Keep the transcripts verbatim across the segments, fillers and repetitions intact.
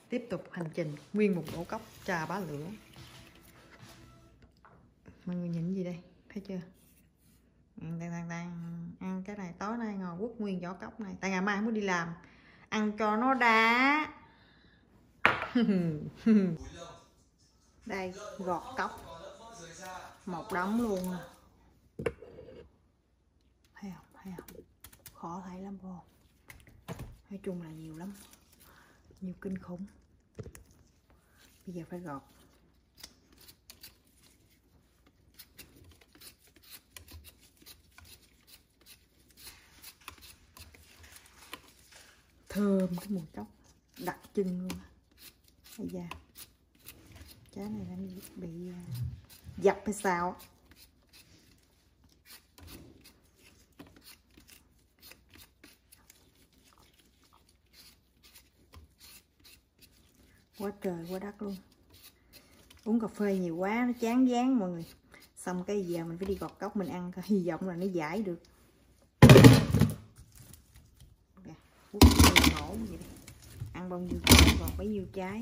Tiếp tục hành trình nguyên một ổ cốc trà bá lửa. Mọi người nhìn gì đây, thấy chưa? Đang đang đang ăn cái này tối nay ngồi quất nguyên vỏ cốc này, tại ngày mai không có đi làm, ăn cho nó đã. Đây gọt cốc một đống luôn nè, thấy không, thấy không, khó thấy lắm vô. Nói chung là nhiều lắm, nhiều kinh khủng. Bây giờ phải gọt. Thơm cái mùi cốc đặc trưng luôn. Bây giờ trái này đang bị dập hay sao? Quá trời quá đất luôn. Uống cà phê nhiều quá nó chán dáng mọi người. Xong cái giờ mình phải đi gọt cốc mình ăn, hy vọng là nó giải được. Quất nổ vậy đi. Ăn bao nhiêu trái gọt bấy nhiêu trái.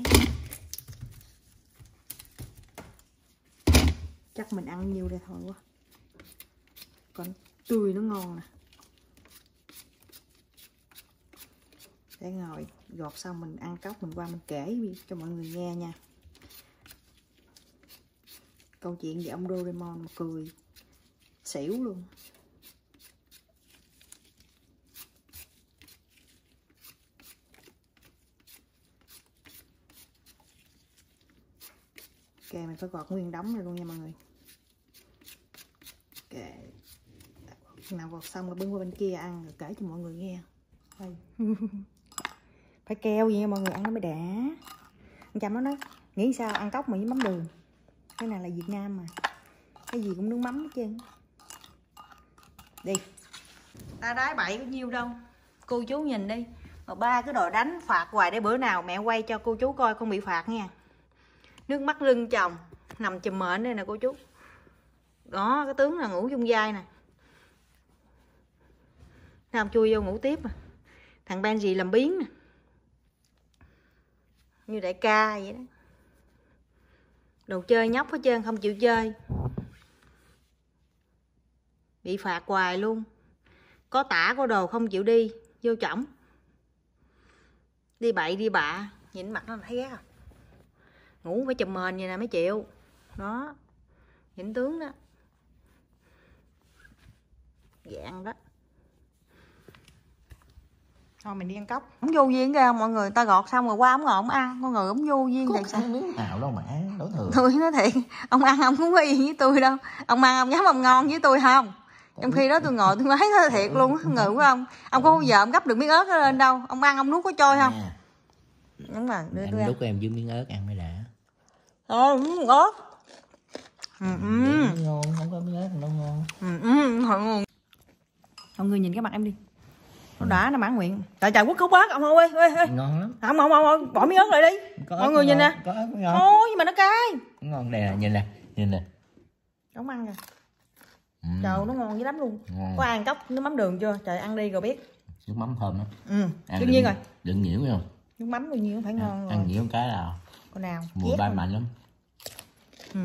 Chắc mình ăn nhiêu đây thôi quá. Còn tươi nó ngon nè. Để ngồi gọt xong mình ăn cốc mình qua mình kể cho mọi người nghe nha. Câu chuyện về ông Doraemon mà cười xỉu luôn. Ok, mình phải gọt nguyên đống này luôn nha mọi người. Ok, nào gọt xong rồi bưng qua bên kia ăn rồi kể cho mọi người nghe. Phải keo gì nha mọi người, ăn nó mới đã. Anh Trâm nó nói nghĩ sao ăn cốc mà với mắm đường. Cái này là Việt Nam mà, cái gì cũng nước mắm hết trơn. Đi, ta đái bậy có nhiêu đâu. Cô chú nhìn đi, mà ba cái đòi đánh phạt hoài để bữa nào mẹ quay cho cô chú coi con bị phạt nha. Nước mắt lưng chồng, nằm chùm mền đây nè cô chú. Đó, cái tướng là ngủ chung vai nè. Nam chui vô ngủ tiếp à. Thằng Benji làm biến nè, như đại ca vậy đó. Đồ chơi nhóc hết trơn, không chịu chơi. Bị phạt hoài luôn. Có tả có đồ không chịu đi, vô chổng. Đi bậy đi bạ, nhìn mặt nó thấy ghét à. Ngủ phải chùm mền vậy nè mới chịu. Đó, nhìn tướng đó. Dạng đó. Thôi mình đi ăn cốc. Không vô duyên kìa mọi người, ta gọt xong rồi qua ông ngồi ông ăn, con người ông vô duyên thiệt sao? Miếng nào đâu mà đối thường. Tôi nói thiệt, ông ăn ông không có yên với tôi đâu. Ông ăn ông dám ông ngon với tôi không? Trong khi đó tôi ngồi tôi nói nó thiệt luôn á, ngự của ông. Ông có bao giờ ông gấp được miếng ớt lên đâu. Ông ăn ông nuốt có trôi không? À, đúng rồi, đưa tôi ăn. Lúc em với miếng ớt ăn mới đã. Ờ, miếng ớt. Ừ, ừ. Ngon, không có miếng ớt đâu ngon. Ừ, ừ, ngon. Mọi người nhìn cái mặt em đi. Nó đã nó mãn nguyện. Trời trời quất khúc ớt ông ơi, ơi, ơi. Ngon lắm. Không không không, bỏ miếng ớt lại đi. Có mọi người nhìn nè. Có ớt ngon. Ôi nhưng mà nó cay. Ngon đây nè, nhìn nè, nhìn nè. Không ăn kìa. Ừ. Trời nó ngon dữ lắm luôn. Ngon. Có ăn cốc nước mắm đường chưa? Trời ăn đi rồi biết. Nước mắm thơm lắm. Ừ, đương nhiên rồi. Đừng nhiễu không? Nước mắm bao nhiêu phải à, ngon rồi. Ăn nhiễu cái nào? Con nào? Mùi bay mạnh lắm. Ừ.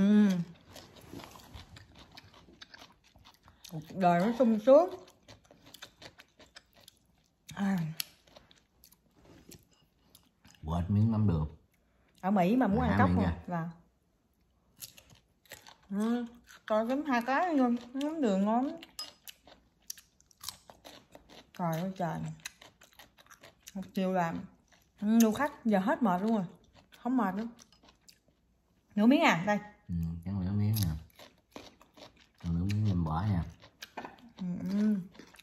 Đời nó sung sướng. À. Quệt miếng mắm đường. Ở Mỹ mà muốn à, ăn cốc rồi vào. Ừ. Coi chấm hai cái luôn, mắm đường ngon. Trời ơi trời. Một chiều làm lưu khách giờ hết mệt luôn rồi. Không mệt nữa. Nửa miếng à, đây. Ừ, cái nửa miếng nè. Nửa miếng em bỏ nha. Ừ.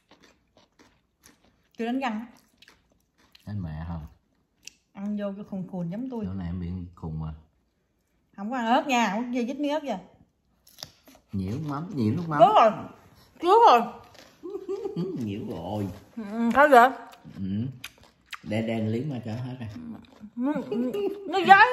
Chưa đánh răng. Đánh mẹ không? Ăn vô cái khùng khùng giống tôi. Chỗ này em bị khùng à. Không có ăn ớt nha, không có dít miếng ớt giờ. Nhiễu mắm, nhiễu nước mắm. Trước rồi, trước rồi. Nhiễu rồi. Ừ, sao vậy? Ừ. Để đen liếm mà cho hết rồi. Nó giấy.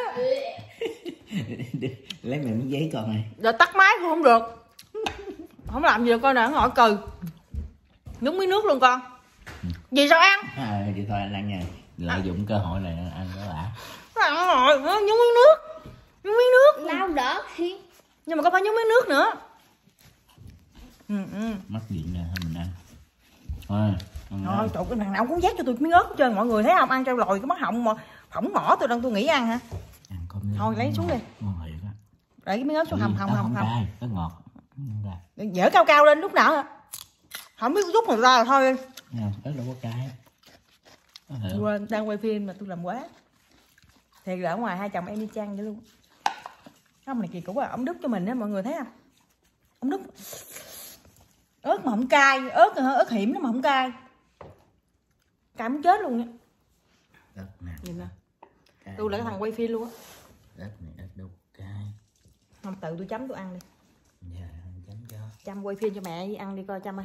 Lấy mẹ miếng giấy con này. Giờ tắt máy cũng không được. Không làm gì được con nè, ngồi cừ. Nhúng miếng nước luôn con. Ừ. Gì sao ăn? À, thì thôi anh ăn nha. Lợi dụng cơ hội này ăn đó đã. Ăn rồi, nhúng miếng nước. Nhúng miếng nước. Lau đỡ thì. Nhưng mà có phải nhúng miếng nước nữa. Ừ, ừ. Mắc điện nè, mình ăn. Thôi, ăn Thôi, trời, cái thằng nào cũng vét cho tôi miếng ớt hết trơn. Mọi người thấy không? Ăn trâu lòi cái mắt họng mà phỏng mỏ tôi đang tôi nghĩ ăn hả? ăn con Thôi lấy xuống đi. Ngon thiệt á. Để cái miếng ớt xuống hầm hầm hầm hầm. Cay, nó ngọt. Dở cao cao lên lúc nào hả? Không biết rút người ta là thôi. Ớt đâu có cay. Quên, đang quay phim mà tôi làm quá. Thì là ở ngoài hai chồng em đi chăng vậy luôn. Không này kỳ cũ à, ông Đức cho mình á, mọi người thấy không? Ông Đức ớt mà không cay, ớt ớt hiểm nó mà không cay. Cay muốn chết luôn nha. Ớt nè. Nhìn nè. Tôi là cái thằng quay phim luôn á. Ớt này ớt đâu cay. Không, tự tôi chấm tôi ăn đi. Dạ, chấm cho. Chăm quay phim cho mẹ đi ăn đi coi Chăm ơi.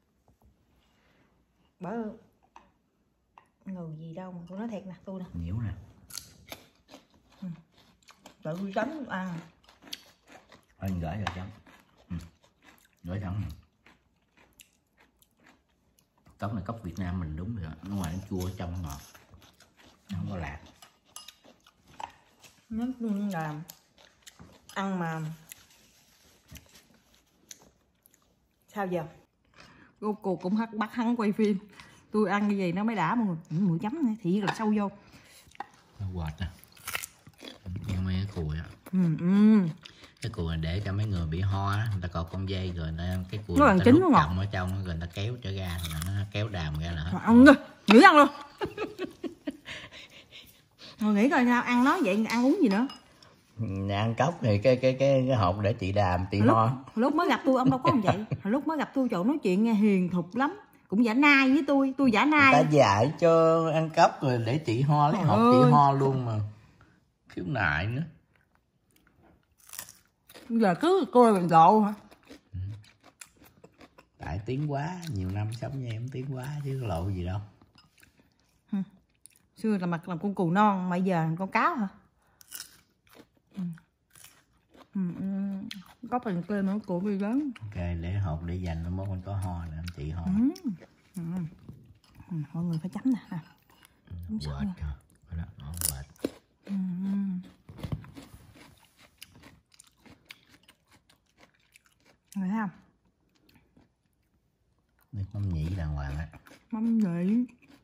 Bỡ người gì đâu mà tôi nói thiệt nè, tôi nè. Nhiễu nè. Ừ. Tự tôi chấm tôi ăn. Anh gửi rồi chấm. Ừ. Gửi chấm nè. Cốc này cốc Việt Nam mình đúng rồi. Nó ngoài nó chua, trong nó ngọt. Nó không có lạc. Nó là ăn mà sao giờ cô cô cũng hát bắt hắn quay phim, tôi ăn như vậy nó mới đã mọi người. Mùi chấm này thì là sâu vô Nó quệt nè. Ăn mấy cái cùi á. ừ, ừ. Cái cùi này để cho mấy người bị ho á, người ta cột con dây rồi nó cái cùi nó người là ta chín đút nó ngọt chồng ở trong rồi người ta kéo trở ra rồi nó kéo đàm ra là hết. ăn đi nghỉ ăn luôn. Rồi nghĩ coi sao ăn nói vậy ăn uống gì nữa. Ăn cốc thì cái cái cái cái hộp để chị đàm chị lúc, ho. lúc mới gặp tôi ông đâu có như vậy. Lúc mới gặp tôi chỗ nói chuyện nghe hiền thục lắm, cũng giả nai với tôi tôi giả nai. Ta dạy cho ăn cốc rồi để chị ho lấy hộp chị ho luôn mà khiếu nại nữa. Bây giờ cứ cô là độ hả? Ừ. Tại tiếng quá nhiều năm sống với em tiếng quá chứ có lộ gì đâu. Ừ. Xưa là mặt làm con cừu non mà giờ làm con cáo hả? Ừ. Ừ, ừ. Có phần cơm nó của bị lớn. Ok để hộp để dành nó mốt mình có ho nữa chị ho. Ừ. Ừ. Ừ. Mọi người phải chấm nè. À. Quệt kìa. Đó, nó quệt. Ừ. Người thấy không? Nước mắm nhĩ đàng hoàng á. Mắm nhĩ.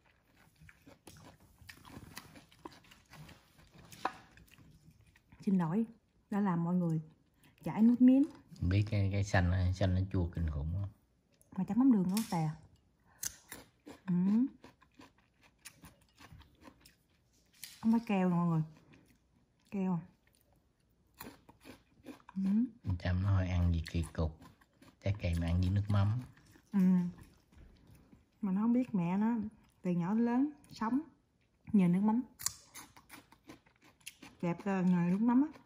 Xin lỗi đã làm mọi người chảy nước miếng. Biết cái cái xanh xanh nó chua kinh khủng không? Mà chấm mắm đường nó tè. Ừ. Không phải keo nè mọi người. Keo. Ừ. Chăm nó hơi ăn gì kỳ cục. Trái cây mà ăn với nước mắm. Ừ. Mà nó không biết mẹ nó từ nhỏ đến lớn sống nhờ nước mắm. Đẹp là nhờ nước mắm á.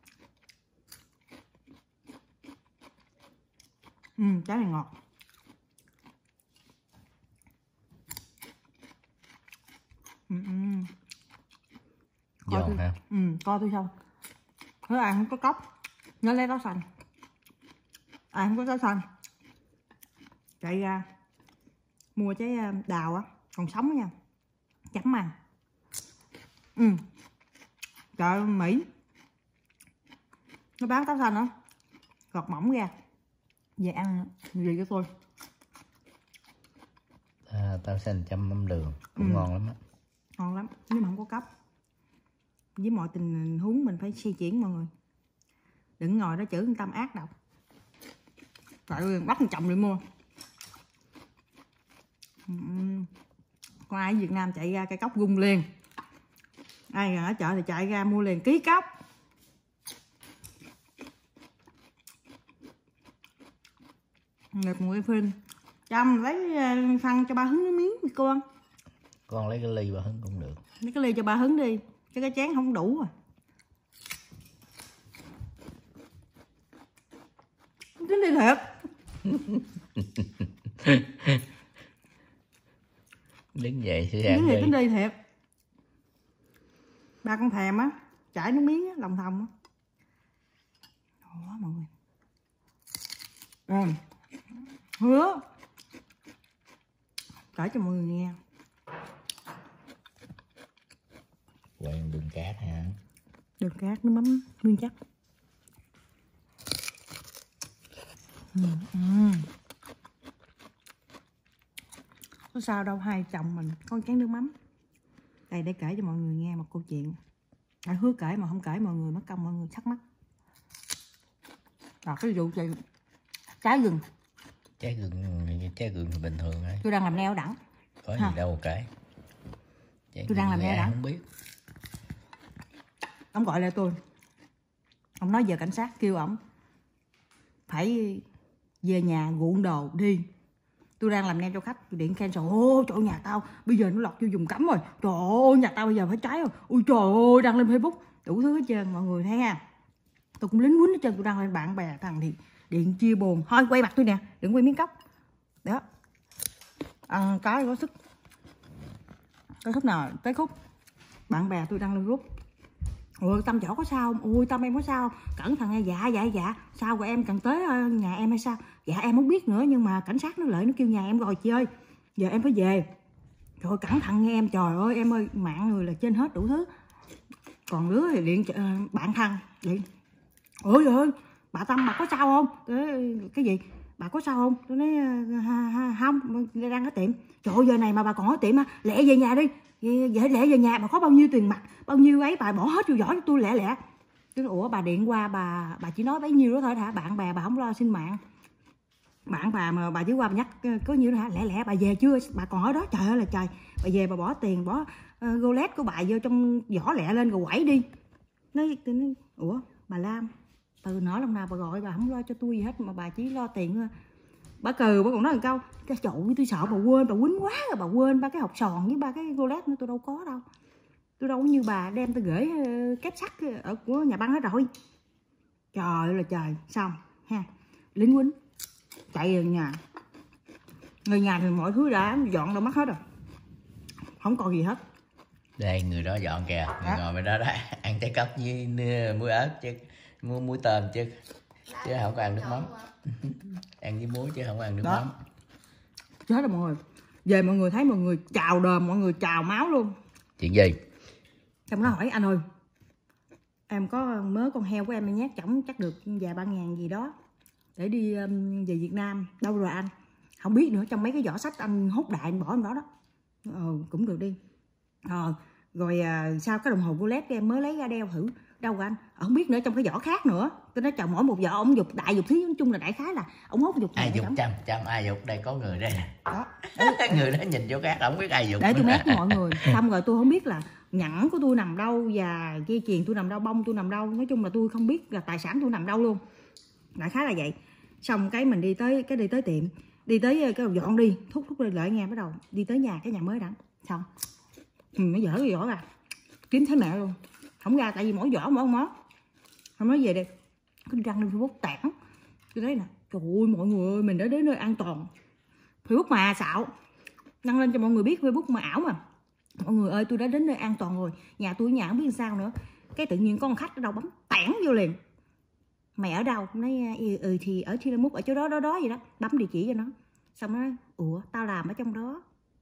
Ừ, trái này ngọt. Ừ, ừ. Coi Giòn tôi, hả? ừ, coi tôi xong. Nếu ai không có cốc, nhớ lấy táo xanh. Ai không có táo xanh, chạy ra mua trái đào á, còn sống đó nha, chấm ăn. Ừ. Trời ơi, Mỹ nó bán táo xanh đó, gọt mỏng ra về ăn gì cho tôi. À, táo xanh chấm mắm đường cũng Ừ. ngon lắm á. Ngon lắm, nhưng mà không có cốc. Với mọi tình huống mình phải suy chuyển mọi người. Đừng ngồi đó chửi con Tâm ác độc. Trời ơi, bắt con chồng đi mua. Ừ. Có ai ở Việt Nam chạy ra cây cốc gung liền. Ai ở chợ thì chạy ra mua liền ký cốc. Được một cái phim. Chăm lấy phân cho ba hứng nước miếng đi con. Con lấy cái ly ba hứng cũng được. Lấy cái ly cho ba hứng đi. Chứ cái chén không đủ à. Tính đi thiệt. Đứng dậy sẽ Tính ăn đi, đi. tính đi thiệt. Ba con thèm á. Chảy nước miếng á, lòng thòng á. Đó mọi người. Ừ. Hứa kể cho mọi người nghe. Quen đường cát ha. Gác nước mắm nguyên chắc. Ừ, ừ. Có sao đâu, hai chồng mình có chén nước mắm. Đây để kể cho mọi người nghe một câu chuyện. Đã hứa kể mà không kể mọi người mất công mọi người thắc mắc. Rồi cái vụ chuyện trái gừng. Trái gừng, trái gừng thì bình thường thôi. Tôi đang làm neo đẳng. Có gì ha. Đâu kể. Tôi đang làm neo đẳng. Không biết. Ông gọi lại tôi. Ông nói giờ cảnh sát kêu ổng phải về nhà ruộng đồ đi. Tôi đang làm neo cho khách, tôi điện cancel. Ô trời ơi, nhà tao bây giờ nó lọt vô vùng cấm rồi. Trời ơi, nhà tao bây giờ phải cháy rồi. Ôi trời ơi, đăng lên Facebook đủ thứ hết trơn, mọi người thấy ha. Tôi cũng lính quýnh hết trơn, tôi đăng lên bạn bè thằng thì điện chia buồn. Thôi quay mặt tôi nè, đừng quay miếng cốc. Đó. Ăn cái có sức. Có khúc nào tới khúc bạn bè tôi đăng lên group. Ôi Tâm chỗ có sao không? Ôi Tâm em có sao? Cẩn thận nghe. Dạ dạ dạ. Sao rồi em cần tới nhà em hay sao? Dạ em không biết nữa, nhưng mà cảnh sát nó lại nó kêu nhà em rồi chị ơi. Giờ em phải về. Rồi cẩn thận nghe em. Trời ơi em ơi, mạng người là trên hết đủ thứ. Còn đứa thì điện uh, bạn thân điện. Ôi trời ơi, bà Tâm bà có sao không? Cái, cái gì? Bà có sao không? Tôi nói ha, ha, không, đang ở tiệm. Trời ơi, giờ này mà bà còn ở tiệm á, lẹ về nhà đi. Vậy lẹ về nhà, bà có bao nhiêu tiền mặt, bao nhiêu ấy bà bỏ hết vô giỏ cho tôi lẹ lẹ. Tôi nói, ủa bà điện qua bà bà chỉ nói bấy nhiêu đó thôi hả? Bạn bè bà không lo xin mạng. Bạn bà mà bà chỉ qua bà nhắc có nhiêu đó hả? Lẹ lẹ bà về chưa? Bà còn ở đó. Trời ơi là trời. Bà về bà bỏ tiền, bỏ uh, golet của bà vô trong giỏ lẹ lên rồi quẩy đi. Nói, tôi nói ủa bà Lam, từ nở lòng nào bà gọi bà không lo cho tôi gì hết mà bà chỉ lo tiền thôi. Bà cừ bà còn nói một câu, cái chỗ tôi sợ bà quên, bà quýnh quá rồi bà quên ba cái hộp sòn với ba cái golet nữa. Tôi đâu có đâu, tôi đâu có như bà đem tôi gửi kép sắt ở của nhà băng hết rồi. Trời ơi là trời. Xong ha, lính quýnh chạy về nhà. Người nhà thì mọi thứ đã dọn đâu mất hết rồi, không còn gì hết. Đây người đó dọn kìa, người ngồi bên đó đó ăn trái cóc với muối ớt chứ, muối muối tôm chứ, chứ không có ăn nước mắm. Ăn với muối chứ không có ăn nước đó. Mắm. Chết rồi mọi người. Về mọi người thấy mọi người trào đờm, mọi người trào máu luôn. Chuyện gì? Xong nó hỏi anh ơi, em có mớ con heo của em nhát chổng chắc được vài ba ngàn gì đó để đi um, về Việt Nam. Đâu rồi anh? Không biết nữa, trong mấy cái giỏ sách anh hốt đại anh bỏ anh đó đó. Ờ cũng được đi. Ờ rồi à, sao cái đồng hồ Rolex em mới lấy ra đeo thử. Đâu rồi anh? Ờ, không biết nữa, trong cái giỏ khác nữa. Tôi nói chồng mỗi một giỏ ông dục đại dục thí, nói chung là đại khái là ông hốt dục. Ai dục trăm trăm ai dục, đây có người đây nè. Đó. Người đó nhìn chỗ khác không biết ai dục. Để tôi mét với mọi người. Xong rồi tôi không biết là nhẫn của tôi nằm đâu và dây chuyền tôi nằm đâu, bông tôi nằm đâu. Nói chung là tôi không biết là tài sản tôi nằm đâu luôn. Đại khái là vậy. Xong cái mình đi tới cái đi tới tiệm, đi tới cái đầu dọn đi, thúc thúc lên lại nghe bắt đầu đi tới nhà cái nhà mới đẳng. Xong ừ, nó dở cái giỏ ra kiếm thấy mẹ luôn, không ra tại vì mỗi giỏ mỗi món. Không nói về đây cứ đăng lên Facebook tản. Tôi thấy nè, trời ơi mọi người ơi, mình đã đến nơi an toàn. Facebook mà xạo, đăng lên cho mọi người biết Facebook mà ảo mà. Mọi người ơi tôi đã đến nơi an toàn rồi, nhà tôi nhà không biết sao nữa. Cái tự nhiên con khách ở đâu bấm tản vô liền. Mày ở đâu? Nói ừ, ừ thì ở Chi Múc ở chỗ đó đó đó gì đó, bấm địa chỉ cho nó. Xong nó nói ủa tao làm ở trong đó,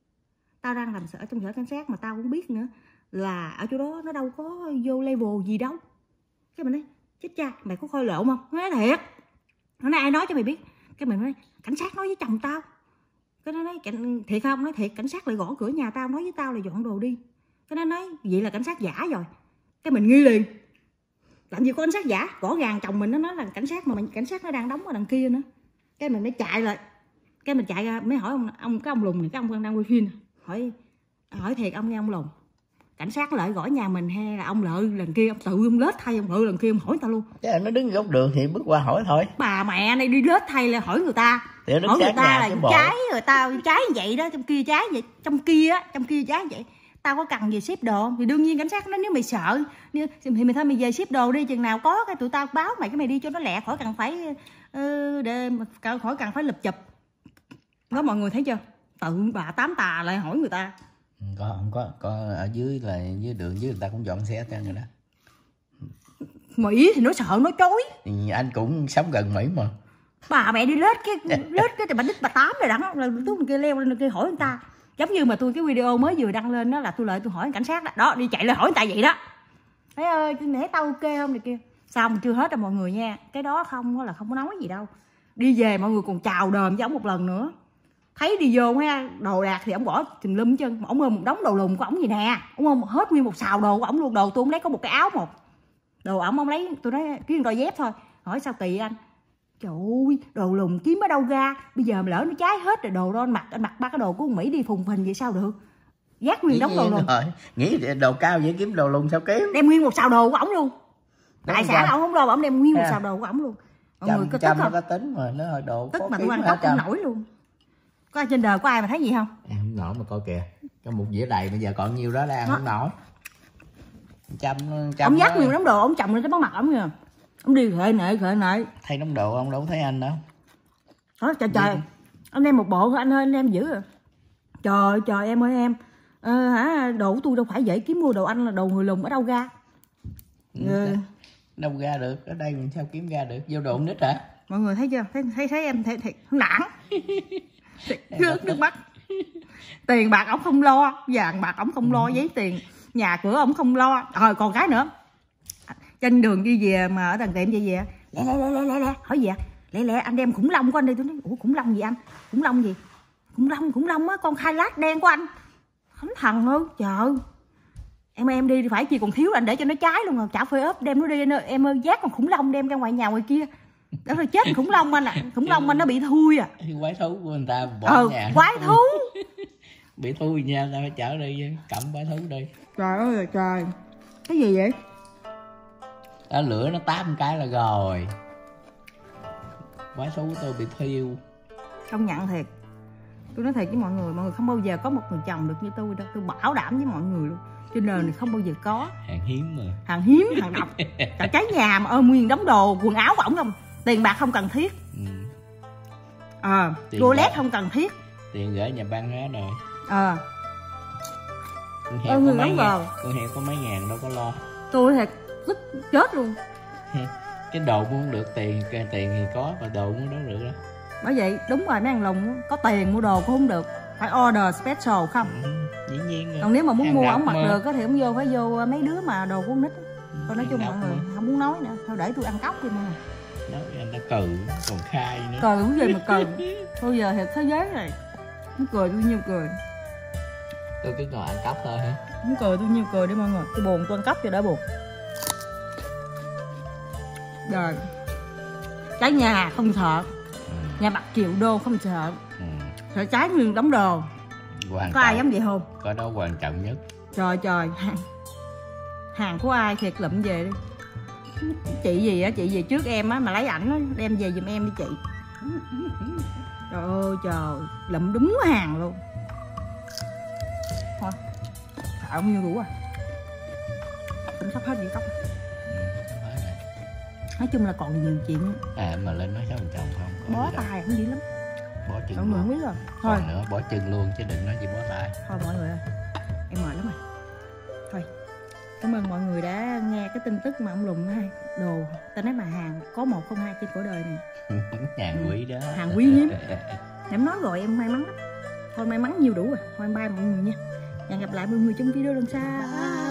tao đang làm ở trong sở cảnh sát mà tao cũng biết nữa là ở chỗ đó nó đâu có vô level gì đâu. Cái mình nói chết cha, mày có coi lộn không? Nó nói thiệt. Nó nói ai nói cho mày biết? Cái mình nói cảnh sát nói với chồng tao. Cái nó nói thiệt không? Nói thiệt, cảnh sát lại gõ cửa nhà tao nói với tao là dọn đồ đi. Cái nó nói vậy là cảnh sát giả rồi. Cái mình nghi liền. Làm gì có cảnh sát giả, rõ ràng chồng mình nó nói là cảnh sát mà mình, cảnh sát nó đang đóng ở đằng kia nữa. Cái mình mới chạy lại, cái mình chạy ra mới hỏi ông ông cái ông Lùng này, cái ông đang quay phim, hỏi hỏi thiệt ông nghe ông Lùng, cảnh sát lại gõ nhà mình hay là ông lợi lần kia ông tự ông lết thay ông lợi lần kia ông hỏi tao luôn. Chứ nó đứng góc đường thì bước qua hỏi thôi. Bà mẹ này đi lết thay là hỏi người ta, hỏi người ta là trái rồi tao trái vậy đó, trong kia trái vậy, trong kia á, trong kia trái vậy. Tao có cần về ship đồ thì đương nhiên cảnh sát nói nếu mày sợ thì mày thôi mày về ship đồ đi, chừng nào có cái tụi tao báo mày cái mày đi cho nó lẹ, khỏi cần phải uh, để khỏi cần phải lập chụp. Đó mọi người thấy chưa, tự bà tám tà lại hỏi người ta. Có không có có ở dưới là dưới đường dưới người ta cũng dọn xe cho người đó. Mỹ thì nó sợ nó chối. Thì anh cũng sống gần Mỹ mà. Bà mẹ đi lết cái lết cái bà đít bà tám rồi đó, là tôi kia leo lên kia hỏi người ta. Giống như mà tôi cái video mới vừa đăng lên đó là tôi lại tôi hỏi cảnh sát đó, đó đi chạy lên hỏi người ta vậy đó. Thấy ơi tôi nể tao ok không này kia. Xong chưa hết rồi mọi người nha. Cái đó không là không có nói gì đâu. Đi về mọi người còn chào đờm với ổng một lần nữa. Thấy đi vô ha, đồ đạc thì ổng bỏ chùm lum chân. Ổng ơi một đống đồ lùn của ổng gì nè. Ổng ơi hết nguyên một xào đồ của ổng luôn. Đồ tôi không lấy có một cái áo một. Đồ ổng ông lấy tôi nói kiếm đôi dép thôi. Hỏi sao kỳ anh? Trời ơi, đồ lùn kiếm ở đâu ra? Bây giờ mà lỡ nó cháy hết rồi đồ đó anh mặc, anh mặc ba cái đồ của con Mỹ đi phùng phình vậy sao được? Giác nguyên đống đồ lùn. Rồi, nghĩ đồ cao vậy kiếm đồ lùn sao kiếm? Đem nguyên một xào đồ của ổng luôn. Đúng Tại xã ổng không đâu, ổng đem nguyên một xào đồ của ổng luôn. Mọi Chăm, người có chăm tức không? nó có tính mà nó hơi đồ. Tức mà tôi ăn cắp không nổi luôn. Có ai trên đời có ai mà thấy gì không? Em không nổi mà coi kìa. Có một dĩa đầy bây giờ còn nhiêu đó là ăn không nổi. Chăm, chăm ông dắt nhiều đống đồ, ông chồng lên cái bóng mặt ổng kìa. Ông đi khệ nệ khệ nệ. Thấy đống đồ ông đâu thấy anh đâu. Đó trời trời. Anh đem một bộ thôi anh ơi, anh đem giữ rồi. Trời trời em ơi em. À, hả đồ của tôi đâu phải dễ kiếm mua, đồ anh là đồ người lùn ở đâu ra? Ừ. Đâu ra được, ở đây mình sao kiếm ra được, vô đồ nít hả? Mọi người thấy chưa? Thấy thấy, thấy em thấy, thấy nản. Rớt nước mắt. Tiền bạc ổng không lo, vàng bạc ổng không lo, giấy tiền, nhà cửa ổng không lo. Rồi còn cái nữa. Trên đường đi về mà ở đằng tiệm đi về, lẹ lẹ lẹ lẹ lẹ, hỏi gì ạ? Lẹ lẹ anh đem khủng long của anh đi. Tôi nói ủa khủng long gì anh? Khủng long gì? Khủng long, khủng long á, con khai lát đen của anh. Thánh thần ơi, trời. Em em đi phải chi còn thiếu anh để cho nó cháy luôn rồi, chả phơi ốp đem nó đi em ơi, giác con khủng long đem ra ngoài nhà ngoài kia. Đó là chết khủng long anh ạ. À. Khủng long anh nó bị thui à. Quái thú của người ta bỏ ừ, nhà. Quái thú. Bị thui nha, ta phải chở đi cầm quái thú đi. Trời ơi trời. Cái gì vậy? Đó, lửa nó tám cái là rồi. Quái thú của tôi bị thiêu. Công nhận thiệt. Tôi nói thiệt với mọi người, mọi người không bao giờ có một người chồng được như tôi đâu. Tôi bảo đảm với mọi người luôn. Trên đời này không bao giờ có. Hàng hiếm mà. Hàng hiếm, hàng độc. Cả trái nhà mà ơi nguyên đống đồ, quần áo của ổng không. Tiền bạc không cần thiết. Ừ. Ờ, à, Rolex không cần thiết. Tiền gửi nhà băng hết rồi. Ờ. À. Con heo, có mấy ngàn, con heo có mấy ngàn đâu có lo. Tôi thiệt tức chết luôn. Cái đồ mua không được tiền, cái tiền thì có mà đồ mua đâu được đó. Bởi vậy đúng rồi mấy thằng lùng có tiền mua đồ cũng không được, phải order special không. Ừ, dĩ nhiên rồi. Còn nếu mà muốn mua ổng mặc mà. được thì ông vô phải vô mấy đứa mà đồ con nít. Tôi nói chung mọi người mà. Không muốn nói nữa, thôi để tôi ăn cóc đi mọi người. Nói anh ta cừ còn khai nữa. Cừ cái gì mà cừ. Thôi giờ thiệt thế giới này. Muốn cười tôi nhiêu cười. Tôi cứ ngồi ăn cắp thôi hả? Muốn cười tôi nhiêu cười đi mọi người. Tôi buồn tôi ăn cắp cho đỡ buồn. Rồi. Trái nhà không sợ. Ừ. Nhà bạc triệu đô không sợ. Ừ. Sợ trái nguyên đống đồ. Quan có ai dám vậy không? Có đó quan trọng nhất. Trời trời. Hàng, hàng của ai thiệt lụm về đi. Chị gì á, chị về trước em á mà lấy ảnh á, đem về giùm em đi chị. Trời ơi trời, lụm đúng hàng luôn. Thôi, thạo nhiêu đủ à. Cũng sắp hết vậy cốc. Nói chung là còn nhiều chuyện. À mà lên nói xấu chồng không? Bó tay không dữ lắm. Bó chân mọi người không biết rồi. Thôi. Còn nữa bó chân luôn chứ đừng nói gì bó tay. Thôi mọi người ơi, em mệt lắm rồi. Thôi, cảm ơn mọi người đã nghe cái tin tức mà ông Lùng hay đồ. Ta nói mà hàng có một không hai trên cõi đời này. Hàng quý đó. Hàng quý hiếm. Em nói rồi em may mắn lắm. Thôi may mắn nhiều đủ rồi. Thôi em bye mọi người nha. Hẹn gặp lại mọi người trong video lần sau.